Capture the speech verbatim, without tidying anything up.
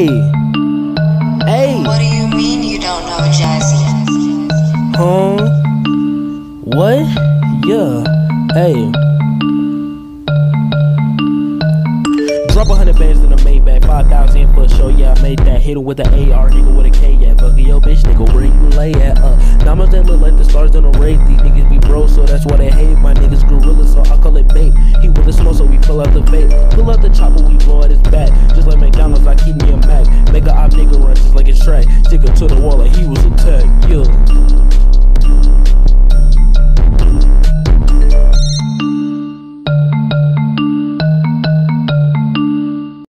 Hey, hey. What do you mean you don't know Jazzy? Huh? What? Yeah. Hey. Drop a hundred bands in the Maybach, five thousand for a show. Yeah, I made that. Hit him with the A R, nigga with a K. Yeah, fuck yo, bitch, nigga, where you lay at? Uh, diamonds that look like the stars in a race. These niggas be bro, so that's why they hate. My niggas gorilla, so I call it bait. He with the smoke, so we pull out the vape. Pull out the chopper, we blow at his back. Just like McDonald's, I keep me a Mac. Make a op nigga run just like it's track. Stick him to the wall like he was attacked. Yeah.